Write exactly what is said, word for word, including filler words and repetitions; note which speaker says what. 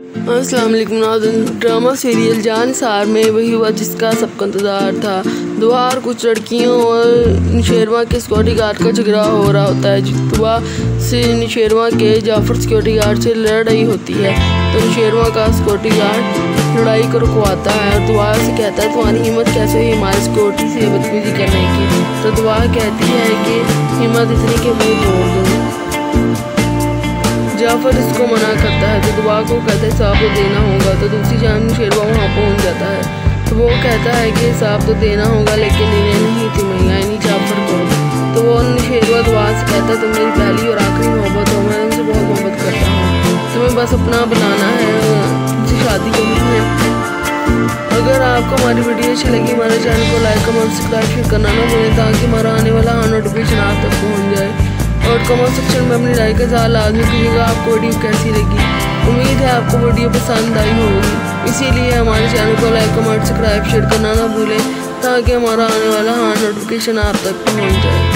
Speaker 1: अस्सलाम वालेकुम नाज़रीन। ड्रामा सीरियल जान सार में वही हुआ जिसका सबका इंतज़ार था। दुआ और कुछ लड़कियों और निशेरवा के सिक्योरिटी गार्ड का झगड़ा हो रहा होता है। दुआ से निशेरवा के जाफर सिक्योरिटी गार्ड से लड़ाई होती है, तो निशेरवा का सिक्योरिटी गार्ड लड़ाई को रुकवाता है और दुआ से कहता है तुम्हारी हिम्मत कैसे हुई हमारी सिक्योरिटी से बदतमीजी करने की। तो दुआ कहती है कि हिम्मत इतनी के मुँह तोड़ दूँ। जाफर इसको मना करता है तो दुआ को कहता है हिसाब तो देना होगा। तो दूसरी जान निशेरवा वहाँ पहुँच जाता है तो वो कहता है कि हिसाब तो देना होगा लेकिन इन्हें नहीं तुम्हें यानी जाफर को। तो वो निशेरवा दुआ से कहता है तुम मेरी पहली और आखिरी मोहब्बत हो, मैं तुमसे बहुत मोहब्बत करता हूँ, तुम्हें बस अपना बनाना है, तुमसे शादी करनी है। अगर आपको हमारी वीडियो अच्छी लगी हमारे चैनल को लाइक कमेंट सब्सक्राइब करना ना भूलें ताकि हमारा आने वाला नोटिफिकेशन आप तक पहुँच जाए। और कमेंट सेक्शन में अपनी राय का इज़हार लाजमी कीजिएगा आपको वीडियो कैसी लगी। उम्मीद है आपको वीडियो पसंद आई होगी, इसीलिए हमारे चैनल को लाइक कमेंट सब्सक्राइब शेयर करना ना भूलें ताकि हमारा आने वाला हाँ नोटिफिकेशन आप तक पहुँच जाए।